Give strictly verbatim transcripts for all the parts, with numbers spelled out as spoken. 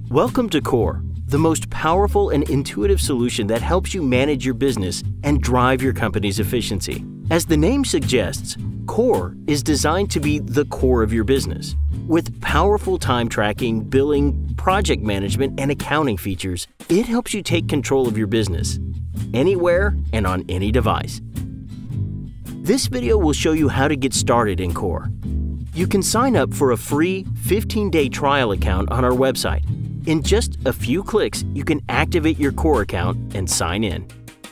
Welcome to Core, the most powerful and intuitive solution that helps you manage your business and drive your company's efficiency. As the name suggests, Core is designed to be the core of your business. With powerful time tracking, billing, project management, and accounting features, it helps you take control of your business, anywhere and on any device. This video will show you how to get started in Core. You can sign up for a free fifteen day trial account on our website. In just a few clicks, you can activate your Core account and sign in.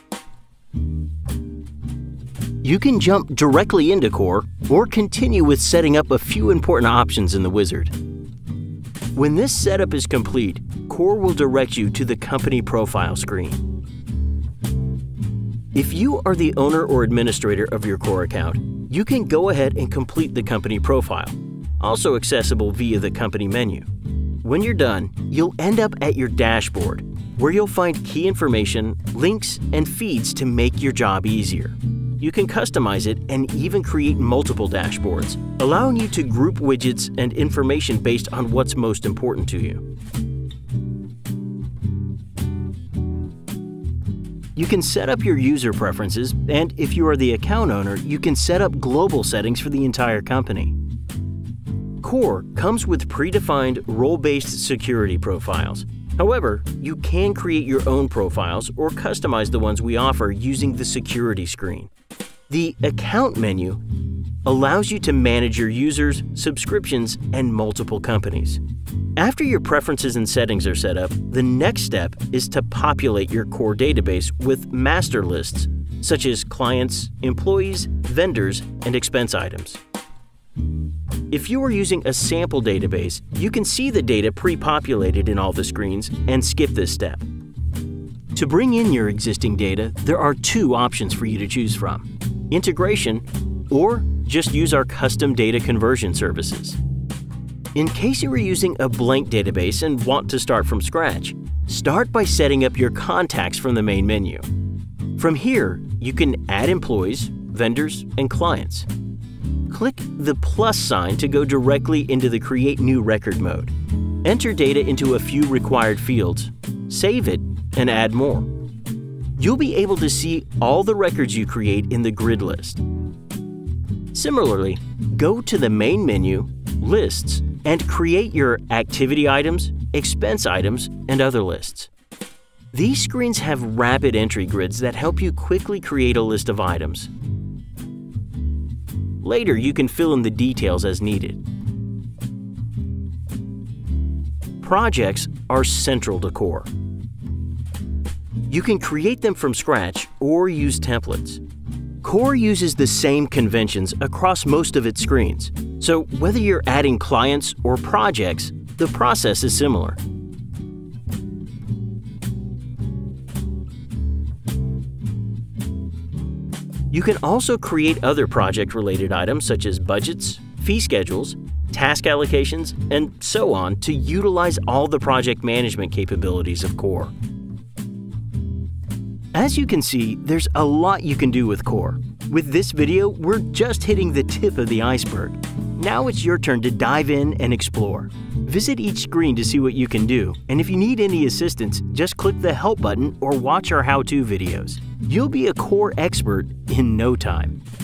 You can jump directly into Core or continue with setting up a few important options in the wizard. When this setup is complete, Core will direct you to the company profile screen. If you are the owner or administrator of your Core account, you can go ahead and complete the company profile, also accessible via the company menu. When you're done, you'll end up at your dashboard, where you'll find key information, links, and feeds to make your job easier. You can customize it and even create multiple dashboards, allowing you to group widgets and information based on what's most important to you. You can set up your user preferences, and if you are the account owner, you can set up global settings for the entire company. Core comes with predefined role-based security profiles. However, you can create your own profiles or customize the ones we offer using the security screen. The Account menu allows you to manage your users, subscriptions, and multiple companies. After your preferences and settings are set up, the next step is to populate your Core database with master lists, such as clients, employees, vendors, and expense items. If you are using a sample database, you can see the data pre-populated in all the screens and skip this step. To bring in your existing data, there are two options for you to choose from: integration or just use our custom data conversion services. In case you are using a blank database and want to start from scratch, start by setting up your contacts from the main menu. From here, you can add employees, vendors, and clients. Click the plus sign to go directly into the Create New Record mode. Enter data into a few required fields, save it, and add more. You'll be able to see all the records you create in the grid list. Similarly, go to the main menu, Lists, and create your activity items, expense items, and other lists. These screens have rapid entry grids that help you quickly create a list of items. Later, you can fill in the details as needed. Projects are central to Core. You can create them from scratch or use templates. Core uses the same conventions across most of its screens, so whether you're adding clients or projects, the process is similar. You can also create other project-related items such as budgets, fee schedules, task allocations, and so on to utilize all the project management capabilities of Core. As you can see, there's a lot you can do with Core. With this video, we're just hitting the tip of the iceberg. Now it's your turn to dive in and explore. Visit each screen to see what you can do, and if you need any assistance, just click the Help button or watch our how-to videos. You'll be a Core expert in no time.